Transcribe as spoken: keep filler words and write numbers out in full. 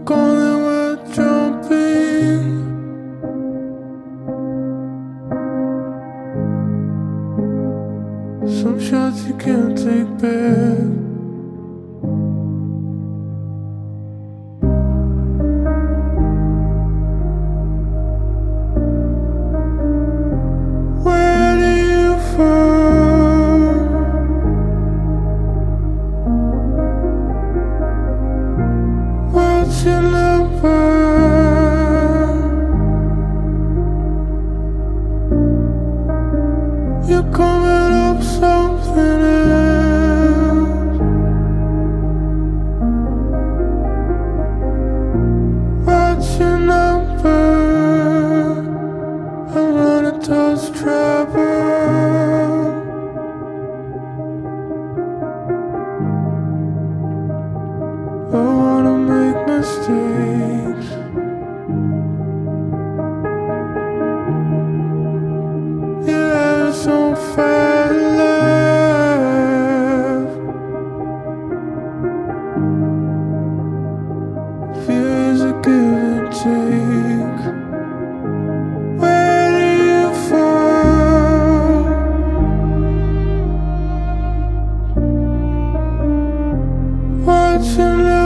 only worth jumping. Some shots you can't take back. Where do you fall? What's your number? You're coming up something else. What's your number? I'm running towards trouble. I wanna make mistakes. Yeah, so fair love. Feels a give and take. Where do you fall? What's your name?